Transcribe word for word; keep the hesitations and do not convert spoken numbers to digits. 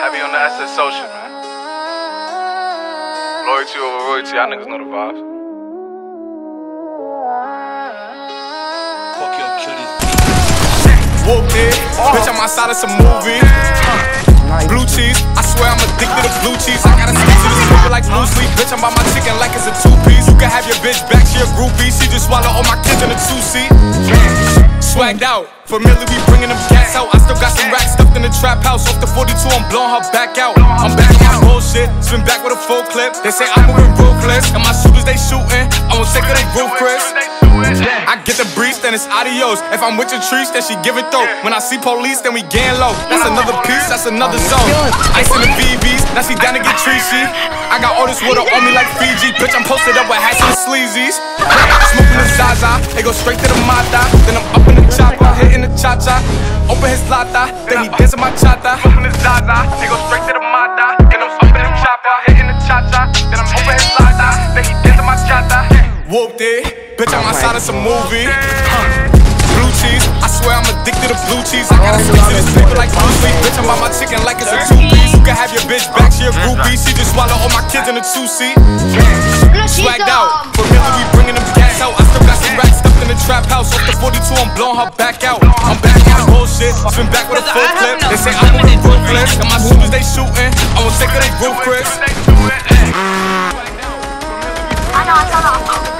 Heavy on the S S social, man. Loyalty over royalty, y'all niggas know the vibes. Fuck your cuties. Whooped it, bitch, I'm outside of some movie. Blue cheese, I swear I'm addicted to blue cheese. I gotta stick to this paper like blue sleep. Bitch, I'm by my chicken like it's a two-piece. You can have your bitch back, she a groupie. She just swallow all my kids in a two-seat. Swagged out, familiar, we bringing them cats out. I still got some racks stuffed in the trap house. Off the forty-two, I'm blowing her back out. I'm back on bullshit, spin back with a full clip. They say I'm moving ruthless, and my shooters they shooting. I won't take of they roof, Chris. I get the breeze, then it's adios. If I'm with your trees, then she give it though. When I see police, then we gang low. That's another piece, that's another zone. Ice in the V Vs, now she down to get treachy. I got all this water on me like Fiji. Bitch, I'm posted up with hats and sleazies. Smoking the Zaza, they go straight to the Mata. Then I'm up in the chopper, hitting the cha-cha. Open his lata, then he dancing my chata. Smoking the Zaza, they go straight to the Mata. Then I'm up in the chopper, hitting the cha-cha. Then I'm open his lata, then he dancing my chata. Whooped it, bitch, I'm outside of some movie. Blue cheese, I swear I'm addicted to blue cheese. I gotta stick to this paper like blue sleep. Bitch, I'm by my chicken like it's a two-piece. You can have your bitch back, she a groupie. She just swallow all my kids in a two-seat. Swagged out, familiar, we bringing them cats out. I still got some racks stuffed in the trap house. Off the forty-two, I'm blowing her back out. I'm back on bullshit, spin back with a full clip. They say I'm moving ruthless, and my shooters they shooting. I won't take of they roof, Chris. I know, I saw that.